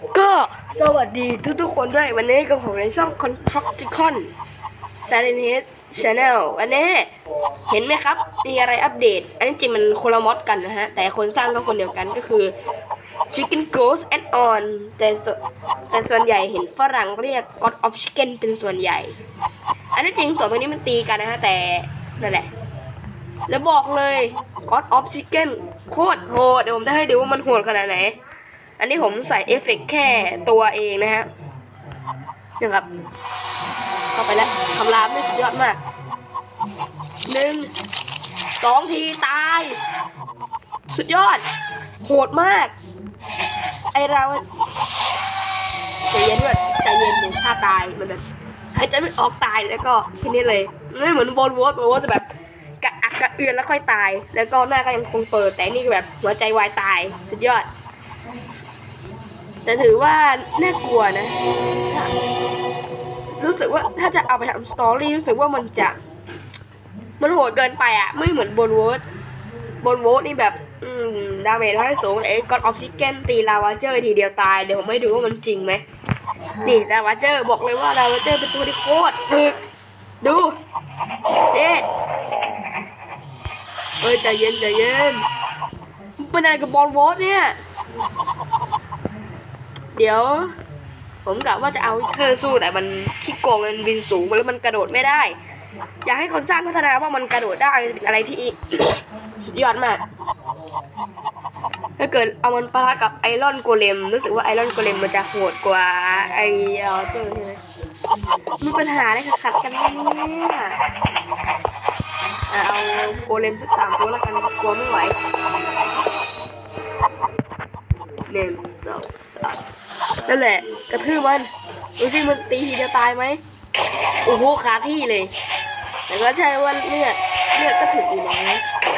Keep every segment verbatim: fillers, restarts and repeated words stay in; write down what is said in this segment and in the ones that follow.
ก็สวัสดีทุกทุกคนด้วยวันนี้กับผมในช่อง Constructicon Silent Channel วันนี้เห็นไหมครับมีอะไรอัปเดตอันนี้จริงมันคนละมอดกันนะฮะแต่คนสร้างก็คนเดียวกันก็คือ Chicken Ghost and On แต่ส่วนแต่ส่วนใหญ่เห็นฝรั่งเรียก God of Chicken เป็นส่วนใหญ่อันนี้จริงสองตัวนี้มันตีกันนะฮะแต่นั่นแหละแล้วบอกเลย God of Chicken โคตรโหดเดี๋ยวผมจะให้ดูว่ามันโหดขนาดไหนอันนี้ผมใส่เอฟเฟกต์แค่ตัวเองนะฮะนี่ครับเข้าไปแล้วคำรามนี่สุดยอดมากหนึ่งสองทีตายสุดยอดโหดมากไอเราใจเย็นด้วยใจเย็นเลยถ้าตายมันแบบหายใจไม่ออกตายแล้วก็แค่นี้เลยไม่เหมือนบอลวอตบอลวอตจะแบบกระอักกระเอือนแล้วค่อยตายแล้วก็หน้าก็ยังคงเปิดแต่นี่ก็แบบหัวใจวายตายสุดยอดแต่ถือว่าน่ากลัวนะรู้สึกว่าถ้าจะเอาไปทำสตอรี่รู้สึกว่ามันจะมันโหดเกินไปอ่ะไม่เหมือนบนโวตบนโวตนี่แบบอืมดาเมจให้สูงเอ้ก็ออฟซิเกนตีลาวาเจอร์ทีเดียวตายเดี๋ยวผมไม่ดูว่ามันจริงไหมนี่ลาวาเจอร์บอกเลยว่าลาวาเจอร์เป็นตัวที่โคตรถึกดูเอ๊ะเอ้ยใจเย็นใจเย็นเป็นอะไรกับบอลโวตเนี่ยเดี๋ยวผมกะว่าจะเอาเธอสู้แต่มันขี้โกงมันบินสูงแล้วมันกระโดดไม่ได้อยากให้คนสร้างพัฒนาว่ามันกระโดดได้เป็นอะไรที่สุดยอดมากถ้าเกิดเอามันปะทะกับไอรอนโกเลมรู้สึกว่าไอรอนโกเลมมันจะโหดกว่าไอเออเจอใช่ไหมมีปัญหาอะไรขัดกันเนี่ยเอาโกเลมสักสามตัวแล้วกันกลัวไม่ไหวหนึ่งสองสามนั่นแหละกระทืบมันดูสิมันตีทีเดียวตายไหมโอ้โหคาที่เลยแต่ก็ใช่ว่าเลือดเลือดก็ถึงอยู่นะ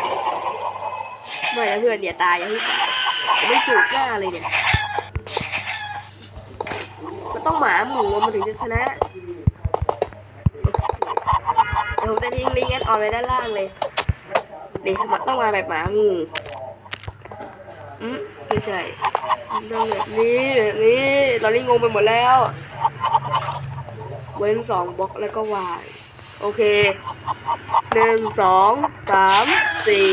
ไม่นะเพื่อนอย่าตายอย่าให้ตายไม่จูบหน้าเลยเนี่ยมันต้องหมาหมูมันถึงจะชนะเดี๋ยวผมจะทิ้งลิงก์แอดออนไว้ด้านล่างเลยเดี๋ยวมันต้องมาแบบหมาหมูอืมไม่ใช่ต้องแบบนี้แบบนี้ตอนนี้งงไปหมดแล้วเว้นสองบล็อกแล้วก็วายโอเคหนึ่งสองสามสี่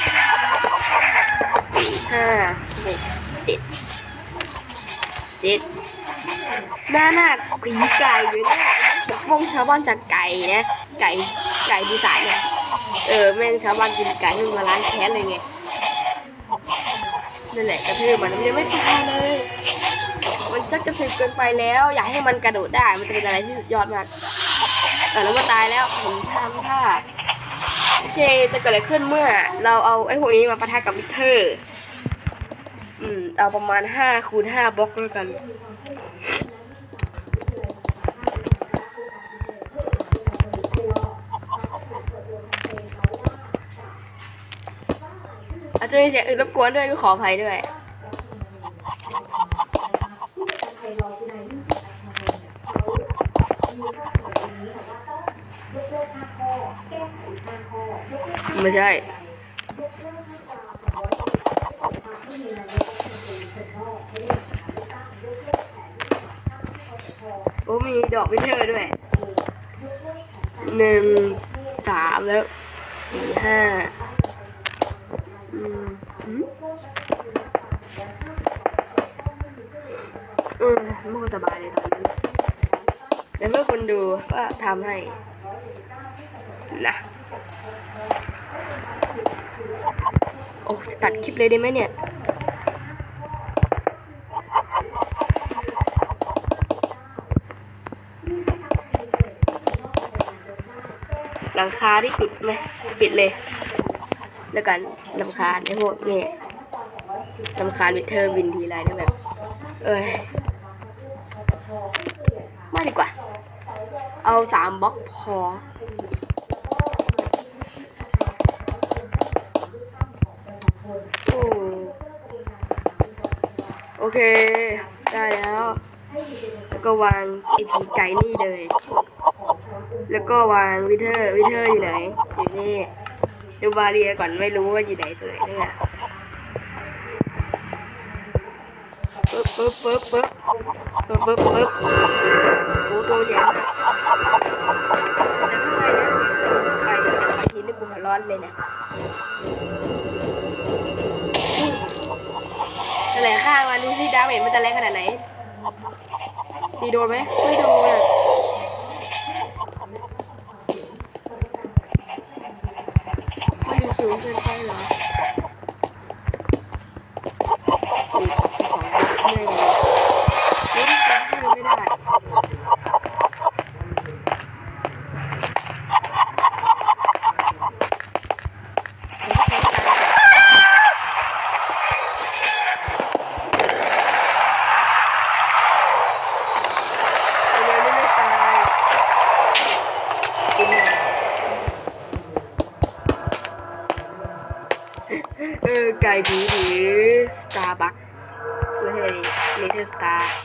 สี่ห้าหกเจ็ดเจ็ดหน้าหน้าผีไก่อยู่เนี่ยปกป้องชาวบ้านจากไก่นะไก่ไก่ปีศาจเนี่ยเออแม่งชาวบ้านกินไก่ให้มันมาล้างแค้นเลยไงนั่นแหละกระทืบมันมันยังไม่ตายเลยมันจักกระทืบเกินไปแล้วอยากให้มันกระโดดได้มันจะเป็นอะไรที่สุดยอดมากแต่แล้วมันตายแล้วผมทำท่าโอเคจะเกิดอะไรขึ้นเมื่อเราเอาไอ้พวกนี้มาปะทะกับวิกเตอร์อืมเอาประมาณห้าคูณห้าบล็อกแล้วกันอาจจะมีเสียงอื่นรบกวนด้วยก็ขออภัยด้วยไม่ใช่โอ้มีดอกวิเทอร์ด้วยหนึ่งสามแล้วสี่ห้าอืมอืมไม่ค่อยสบายเลยตอนนี้แต่เพื่อคนดูก็ทำให้นะโอ้ตัดคลิปเลยได้ไหมเนี่ยหลังคาที่ปิดไหมปิดเลยแล้วกันลำคาญไอ้พวกนี่ลำคาญวิเทอร์วินทีไรนี่แบบเอ้ยไม่ดีกว่าเอาสามบล็อกพอโอเคได้แล้วแล้วก็วางไอผีไก่นี่เลยแล้วก็วางวิเทอร์วิเทอร์อยู่ไหนอยู่นี่ดูบาเรียก่อนไม่รู้ว่าอยู่ไหนตัวไหนเนี่ยปึ๊บปึ๊บปึ๊บปึ๊บปึ๊บปึ๊บปึ๊บโอ้ตัวใหญ่มากแต่ข้างในเนี่ยไฟไฟทีนี่กูหัวร้อนเลยเนี่ยนั่นแหละข้างมันดูสิดาเมจมันจะแรงขนาดไหนตีโดนไหมไม่โดนอ่ะมันอยู่สูงเกินไปเหรอไม่ได้ไม่ได้เออไก่ผีหรือสตาร์บัคไม่ใช่เนเธอร์สตาร์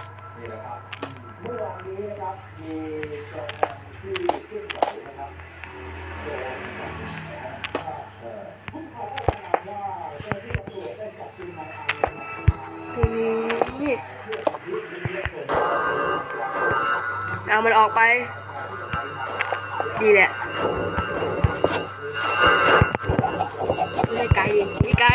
นี่เอามันออกไปดีแหละไม่ไกลไม่ไกล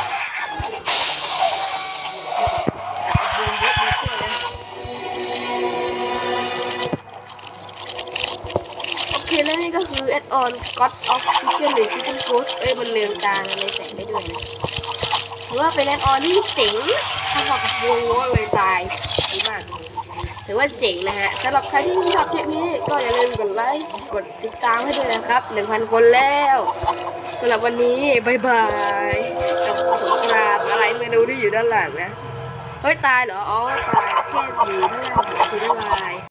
โอเคแล้วนี่ก็คือแอดออน God of Chicken หรือ Chicken Ghost เอ้ยมันเรืองกลางในแสงได้ด้วยนะถือว่าเป็นแอดออนที่เจ๋งถ้าพอกับวงว่าเลยตายดีมากถือว่าเจ๋งนะฮะสำหรับใครที่ชอบคลิปนี้ก็อย่าลืมกดไลค์กดติดตามให้ด้วยนะครับ หนึ่งพัน คนแล้วสำหรับวันนี้บายบายกับสงกรานต์อะไรไม่รู้ที่อยู่ด้านหลังนะเฮ้ยตายเหรออ๋อตายแค่อยู่ด้านหลังคือด้านลาย